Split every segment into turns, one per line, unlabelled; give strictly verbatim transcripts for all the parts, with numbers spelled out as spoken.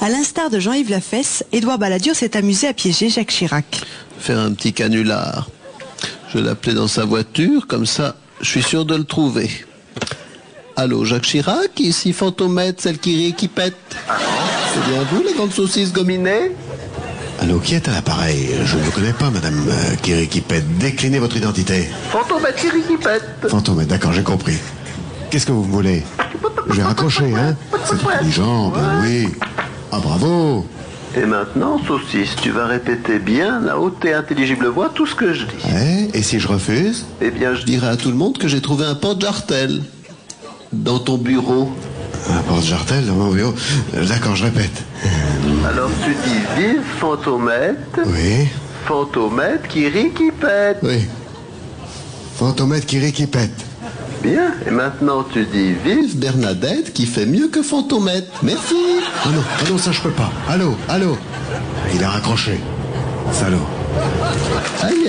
À l'instar de Jean-Yves Lafesse, Édouard Balladur s'est amusé à piéger Jacques Chirac.
Faire un petit canular. Je l'appelais dans sa voiture, comme ça, je suis sûr de le trouver. Allô, Jacques Chirac, ici Fantomette, celle qui rit et qui pète. C'est bien vous, la grande saucisse gominée?
Allô, qui est à l'appareil? Je ne vous connais pas, madame euh, Kiri qui pète. Déclinez votre identité.
Fantomette qui rit qui pète.
Fantomette, d'accord, j'ai compris. Qu'est-ce que vous me voulez? Je vais raccrocher, hein? C'est intelligent, ben oui. Ah, bravo.
Et maintenant, saucisse, tu vas répéter bien, à haute et intelligible voix, tout ce que je dis.
Ouais, et si je refuse?
Eh bien, je dirai à tout le monde que j'ai trouvé un porte-jartel dans ton bureau.
Un porte-jartel dans mon bureau? Euh, D'accord, je répète.
Alors tu dis vive Fantomette.
Oui.
Fantomette qui rit qui pète.
Oui. Fantomette qui rit qui pète.
Bien. Et maintenant tu dis vive Bernadette qui fait mieux que Fantomette. Merci.
Ah non, ah non, ça je peux pas. Allô, allô. Il a raccroché. Salaud.
Aïe.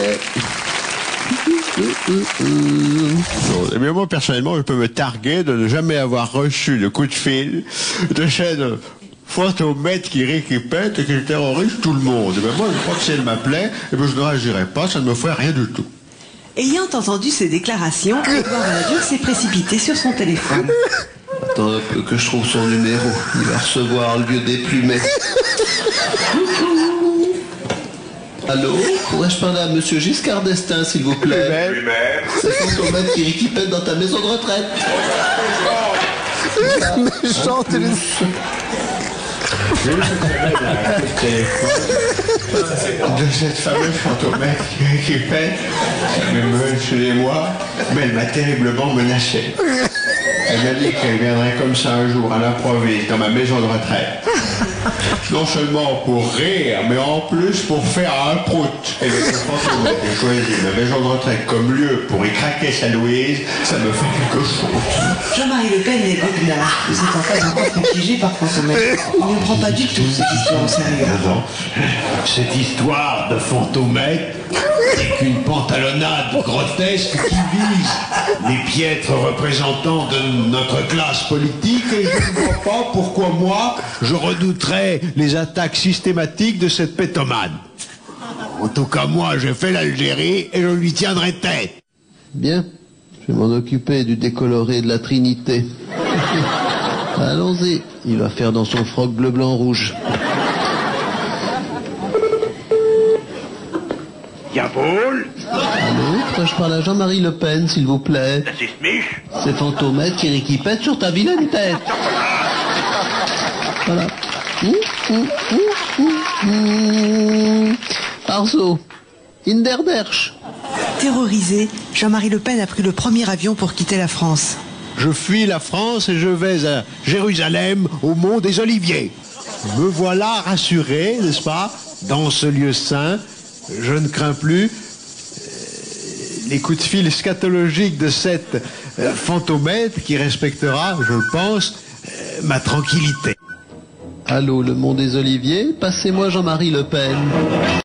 Non, mais moi, personnellement, je peux me targuer de ne jamais avoir reçu de coup de fil de chaîne Fantomette qui rit, qui pète et qui terrorise tout le monde. Et ben moi, je crois que si elle m'appelait, et ben je ne réagirais pas, ça ne me ferait rien du tout.
Ayant entendu ces déclarations, Édouard Balladur s'est précipité sur son téléphone.
Attends un peu que je trouve son numéro. Il va recevoir le vieux déplumé. Allô? Pourrais-je parler à monsieur Giscard d'Estaing, s'il vous plaît? C'est Fantomette qui rit qui pète dans ta maison de retraite.
Méchante,
de cette fameuse Fantomette qui pète, mais excusez-moi, mais elle m'a terriblement menacé. Elle m'a dit qu'elle viendrait comme ça un jour à l'improviste dans ma maison de retraite. Non seulement pour rire, mais en plus pour faire un prout. Et le Fantomette a choisi ma maison de retraite comme lieu pour y craquer sa Louise, ça me fait quelque chose.
Jean-Marie Le Pen est goguenard. Vous êtes en fait encore plus piégé par Fantomette. Il ne prend pas du tout cette histoire au sérieux.
Cette histoire de Fantomette n'est qu'une pantalonnade grotesque qui vise les piètres représentants de notre classe politique et je ne vois pas pourquoi moi je redouterais les attaques systématiques de cette pétomane. En tout cas moi j'ai fait l'Algérie et je lui tiendrai tête.
Bien, je vais m'en occuper du décoloré de la Trinité. Allons-y, il va faire dans son froc bleu, blanc, rouge.
Jawohl.
Allô, pourrais-je parler à Jean-Marie Le Pen, s'il vous plaît?
Das ist mich.
C'est Fantomette qui rit qui pète sur ta vilaine tête. Voilà. Ouh, ouh, ouh, ouh, ouh. Arzo, Inderdersch.
Terrorisé, Jean-Marie Le Pen a pris le premier avion pour quitter la France.
Je fuis la France et je vais à Jérusalem, au mont des Oliviers. Me voilà rassuré, n'est-ce pas, dans ce lieu saint. Je ne crains plus euh, les coups de fil scatologiques de cette euh, Fantomette qui respectera, je le pense, euh, ma tranquillité.
Allô, le mont des Oliviers, passez-moi Jean-Marie Le Pen.